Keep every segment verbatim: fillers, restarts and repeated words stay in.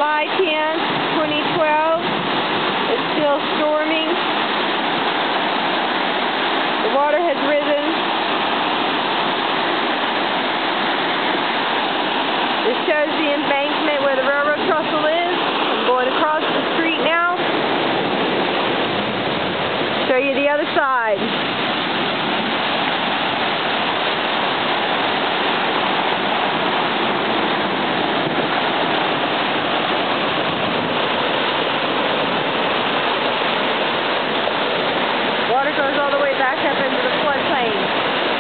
July tenth, twenty twelve. It's still storming. The water has risen. This shows the embankment where the railroad trestle is. I'm going across the street now. Show you the other side. Water goes all the way back up into the floodplain.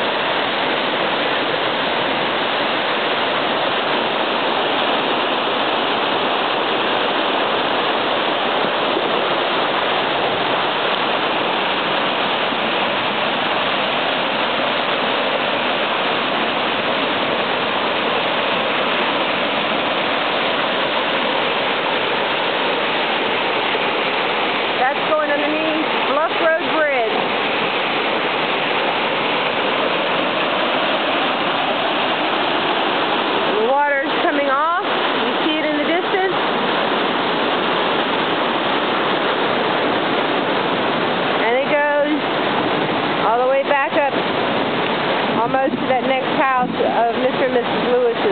That's going underneath Bluff Road Bridge. The water's coming off. You see it in the distance. And it goes all the way back up almost to that next house of Mister and Missus Lewis.